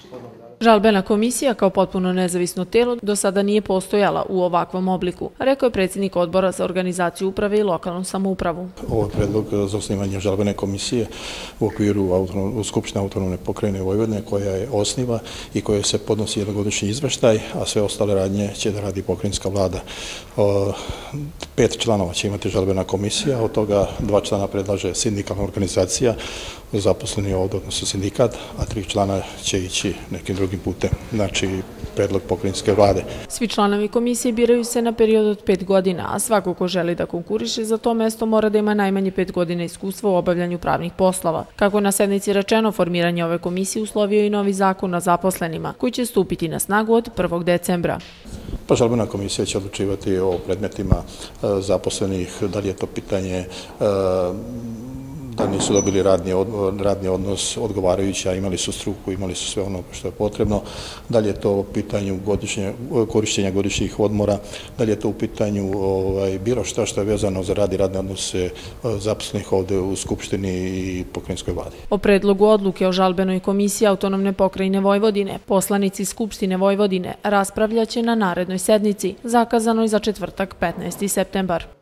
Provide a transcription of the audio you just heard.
Žalbena komisija kao potpuno nezavisno telo do sada nije postojala u ovakvom obliku, rekao je predsjednik Odbora za organizaciju uprave i lokalnu samoupravu. Ovo je predlog za osnivanje žalbene komisije u okviru Skupštine autonomne pokrajine Vojvodine koja je osniva i koja se podnosi jednogodišnji izveštaj, a sve ostale radnje će da radi pokrajinska vlada. 5 članova će imati žalbena komisija, od toga 2 člana predlaže sindikalna organizacija, zaposleni ovdje, odnosno sindikat, a 3 člana će ići nekim drugim putem, znači predlog pokrajinske vlade. Svi članovi komisije biraju se na period od 5 godina, a svako ko želi da konkuriše za to mesto mora da ima najmanje 5 godina iskustva u obavljanju pravnih poslova. Kako je na sednici rečeno, formiranje ove komisije uslovio i novi zakon o zaposlenima, koji će stupiti na snagu od 1. decembra. Pa žalbena komisija će odlučivati o predmetima zaposlenih, da li je to pitanje da nisu dobili radni odnos odgovarajući, a imali su struku, imali su sve ono što je potrebno, da li je to u pitanju korišćenja godišnjih odmora, da li je to u pitanju bilo što je vezano za rad i radne odnose zaposlenih ovde u Skupštini i pokrajinskoj vladi. O predlogu odluke o žalbenoj komisiji autonomne pokrajine Vojvodine poslanici Skupštine Vojvodine raspravljaće na narednoj sednici, zakazanoj za četvrtak 15. septembar.